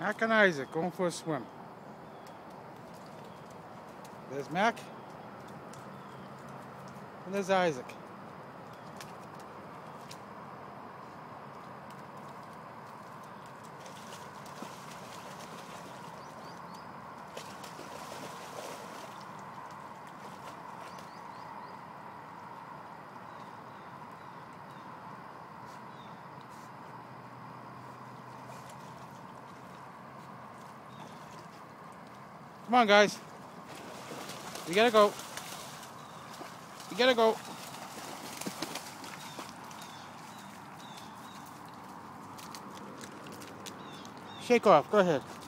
Mac and Isaac going for a swim. There's Mac. And there's Isaac. Come on, guys. You gotta go. You gotta go. Shake off. Go ahead.